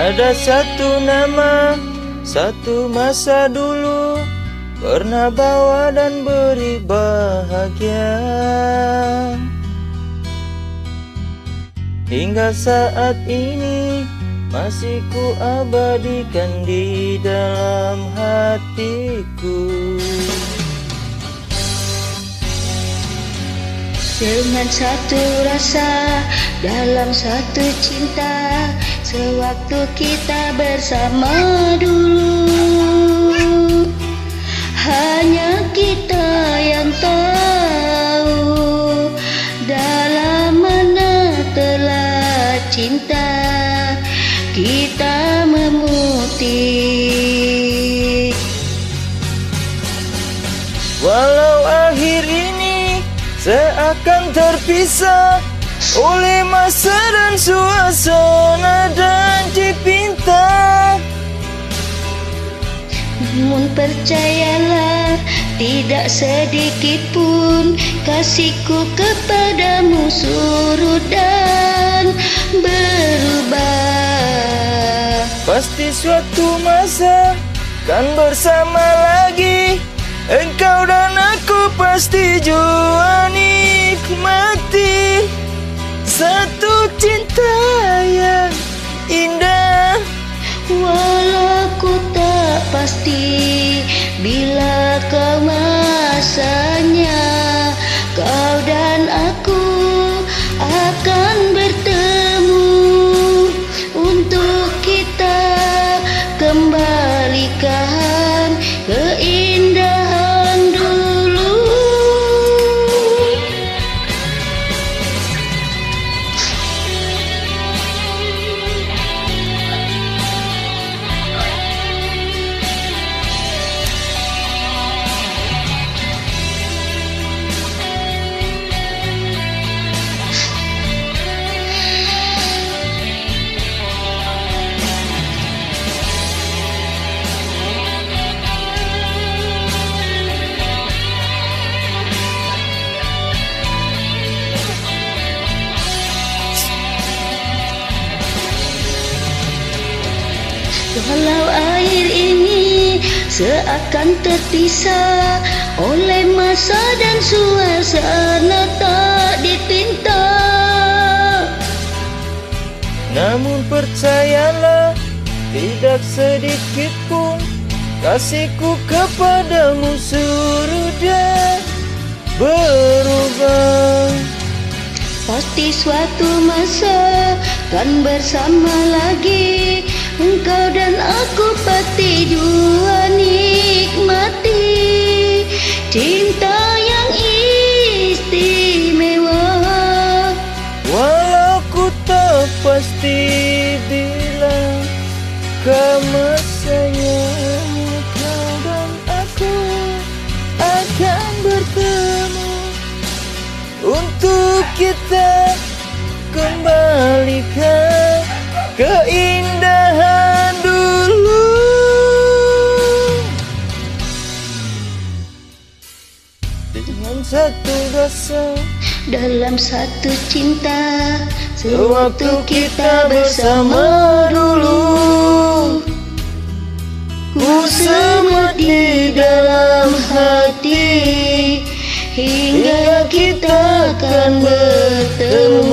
Ada satu nama, satu masa dulu, pernah bawa dan beri bahagia. Hingga saat ini masih ku abadikan di dalam hatiku. Dengan satu rasa, dalam satu cinta, sewaktu kita bersama dulu. Hanya kita yang tahu dalam mana telah cinta kita memutih. Walau akhir ini seakan terpisah oleh masa dan suasana dan dipinta, namun percayalah, tidak sedikit pun kasihku kepadamu surut dan berubah. Pasti suatu masa kan bersama lagi, engkau dan aku pasti jua nikmati satu cinta yang indah. Walau ku tak pasti bila kau masanya, kau dan aku akan bertemu untuk kita kembalikan keindahan dulu. Walau air ini seakan terpisah oleh masa dan suasana tak dipinta, namun percayalah, tidak sedikit pun kasihku kepadamu surut dan berubah. Pasti suatu masa kan bersama lagi, engkau dan aku pasti jua nikmati cinta yang istimewa. Walau ku tak pasti bila kau masanya, kau dan aku akan bertemu untuk kita kembalikan keindahan dulu. Dengan satu rasa, dalam satu cinta, sewaktu kita bersama dulu, ku semat di dalam hati hingga kita akan bertemu